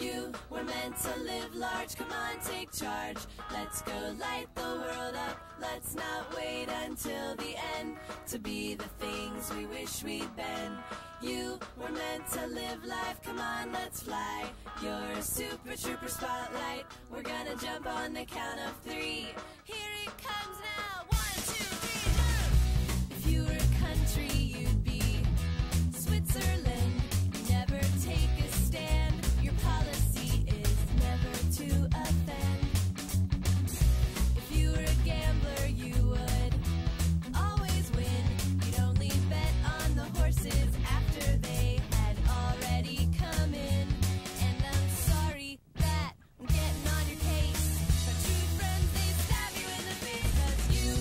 You were meant to live large, come on, take charge. Let's go light the world up, let's not wait until the end to be the things we wish we'd been. You were meant to live life, come on, let's fly. You're a super trooper spotlight, we're gonna jump on the count of 3. Here it comes now, 1, 2, 3, go! If you were a country, you'd be Switzerland. You never take a stand, your policy is never to offend. If you were a gambler, you would always win. You'd only bet on the horses after they had already come in. And I'm sorry that I'm getting on your case, but true friends, they stab you in the face, 'cause you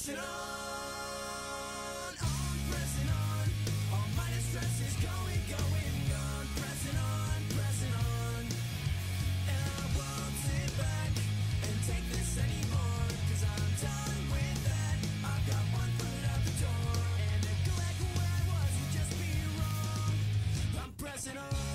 pressing on, pressing on. All my distress is going, gone. Pressing on, pressing on. And I won't sit back and take this anymore, 'cause I'm done with that. I've got one foot out the door, and to go back where I was would just be wrong. I'm pressing on.